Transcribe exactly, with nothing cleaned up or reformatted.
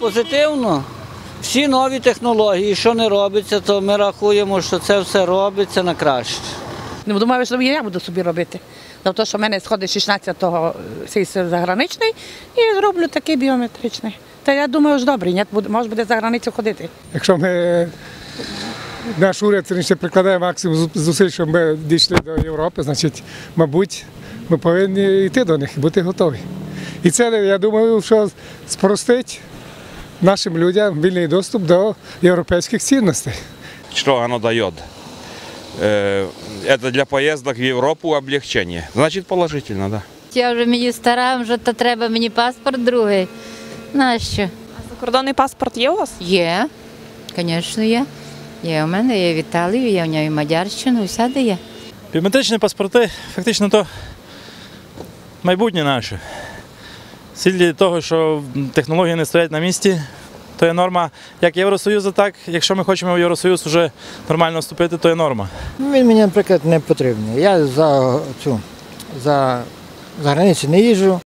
Позитивно. Всі нові технології, що не робиться, то ми рахуємо, що це все робиться на краще. Ну, думаю, що я буду собі робити. Тобто, що в мене сходить шістнадцятого сесію заграничний і зроблю такий біометричний. Та я думаю, що добре, ні, може буде за границю ходити. Якщо ми, наш уряд ще прикладає максимум зусиль, щоб ми дійшли до Європи, значить, мабуть, ми повинні йти до них і бути готові. І це, я думаю, що спростить нашим людям вільний доступ до європейських цінностей. Что оно дает? Это для поездок в Европу облегчение. Значит, положительно, да. Я вже мені стара, вже то треба мені паспорт другий. Нащо? А закордонний паспорт є у вас? Є, звісно, є. Є у мене, є в Італію, є в нього і Мадярщину, всяде є. Біометричні паспорти фактично то майбутнє наше. Ціль того, що технології не стоять на місці, то є норма як Євросоюзу, так, якщо ми хочемо в Євросоюз вже нормально вступити, то є норма. Він мені, наприклад, не потрібний. Я за цю, за, за границю не їжджу.